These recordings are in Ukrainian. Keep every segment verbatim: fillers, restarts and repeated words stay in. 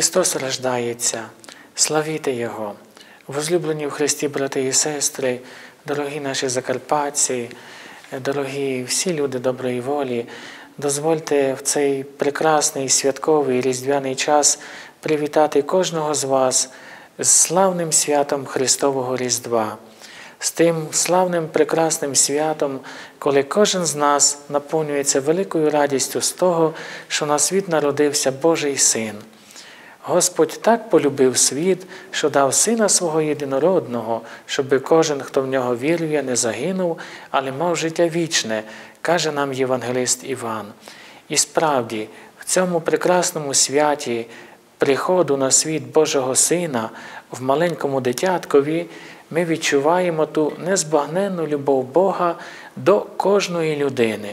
Христос рождається, славіте Його! Возлюблені в Христі брати і сестри, дорогі наші закарпатці, дорогі всі люди доброї волі, дозвольте в цей прекрасний святковий різдвяний час привітати кожного з вас з славним святом Христового Різдва, з тим славним прекрасним святом, коли кожен з нас наповнюється великою радістю з того, що на світ народився Божий Син. Господь так полюбив світ, що дав Сина Свого Єдинородного, щоби кожен, хто в Нього вірує, не загинув, але мав життя вічне, каже нам євангелист Іван. І справді, в цьому прекрасному святі приходу на світ Божого Сина в маленькому дитяткові ми відчуваємо ту незбагненну любов Бога до кожної людини.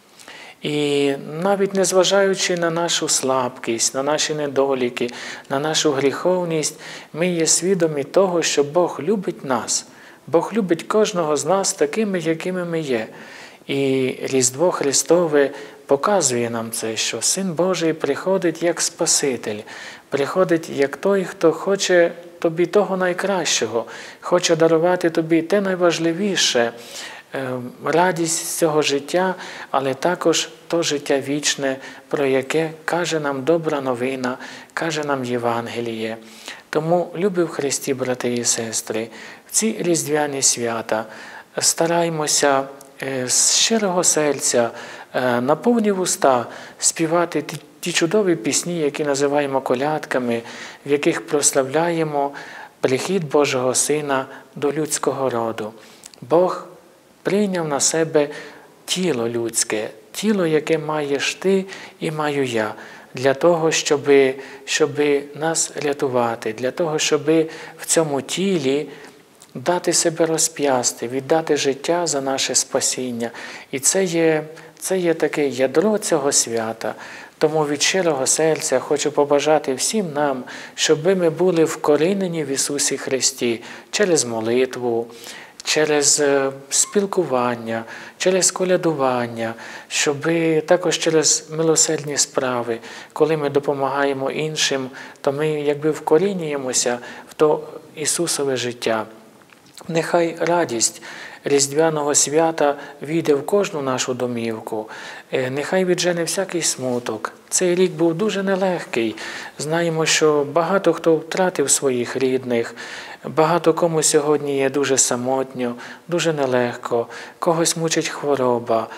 І навіть незважаючи на нашу слабкість, на наші недоліки, на нашу гріховність, ми є свідомі того, що Бог любить нас. Бог любить кожного з нас такими, якими ми є. І Різдво Христове показує нам це, що Син Божий приходить як Спаситель, приходить як той, хто хоче тобі того найкращого, хоче дарувати тобі те найважливіше, радість цього життя, але також то життя вічне, про яке каже нам добра новина, каже нам Євангеліє. Тому, любі в Христі, брати і сестри, в ці різдвяні свята стараймося з щирого серця, на повні вуста співати ті, ті чудові пісні, які називаємо колядками, в яких прославляємо прихід Божого Сина до людського роду. Бог прийняв на себе тіло людське, тіло, яке маєш ти і маю я, для того, щоб, щоб нас рятувати, для того, щоб в цьому тілі дати себе розп'ясти, віддати життя за наше спасіння. І це є, це є таке ядро цього свята. Тому від щирого серця хочу побажати всім нам, щоб ми були вкорінені в Ісусі Христі через молитву, через спілкування, через колядування, щоб також через милосердні справи, коли ми допомагаємо іншим, то ми якби вкорінюємося в то Ісусове життя. Нехай радість Різдвяного свята війде в кожну нашу домівку. Нехай віджене всякий смуток. Цей рік був дуже нелегкий. Знаємо, що багато хто втратив своїх рідних, багато кому сьогодні є дуже самотньо, дуже нелегко, когось мучить хвороба,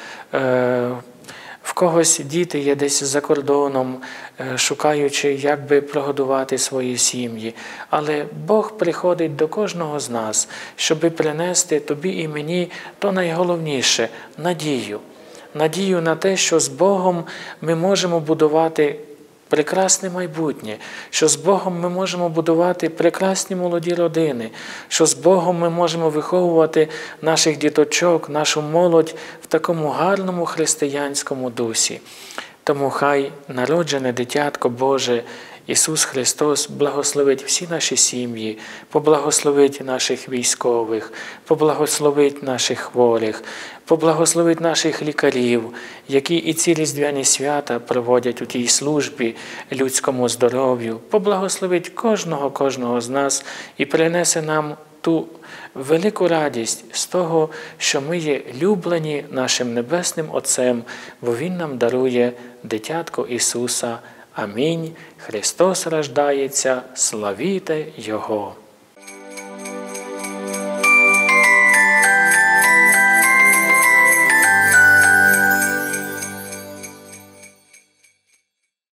в когось діти є десь за кордоном, шукаючи, як би прогодувати свої сім'ї. Але Бог приходить до кожного з нас, щоб принести тобі і мені то найголовніше – надію. Надію на те, що з Богом ми можемо будувати прекрасне майбутнє, що з Богом ми можемо будувати прекрасні молоді родини, що з Богом ми можемо виховувати наших діточок, нашу молодь в такому гарному християнському дусі. Тому хай народжене дитятко Боже, Ісус Христос, благословить всі наші сім'ї, поблагословить наших військових, поблагословить наших хворих, поблагословить наших лікарів, які і ці різдвяні свята проводять у тій службі людському здоров'ю, поблагословить кожного, кожного з нас і принесе нам ту велику радість з того, що ми є люблені нашим Небесним Отцем, бо Він нам дарує дитятко Ісуса. Амінь. Христос рождається, славіте Його!